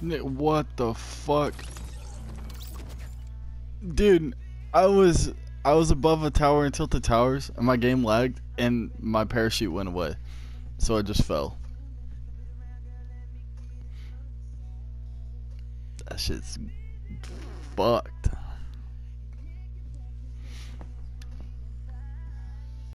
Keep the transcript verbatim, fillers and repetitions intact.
N- What the fuck? Dude, I was I was above a tower in Tilted Towers and my game lagged and my parachute went away. So I just fell. That shit's fucked.